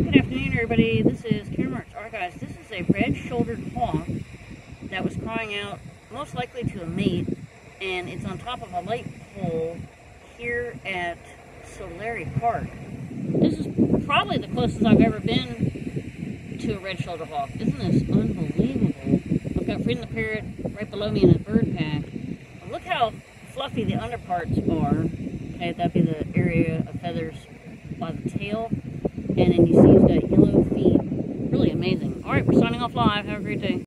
Good afternoon, everybody. This is Underparts. Alright, guys, this is a red-shouldered hawk that was crying out, most likely to a mate, and it's on top of a light pole here at Solary Park. This is probably the closest I've ever been to a red-shouldered hawk. Isn't this unbelievable? I've got Freedom the Parrot right below me in a bird pack. And look how fluffy the underparts are. Okay, that'd be the area of feathers by the tail. And then you see he's got yellow feet. Really amazing. Alright, we're signing off live. Have a great day.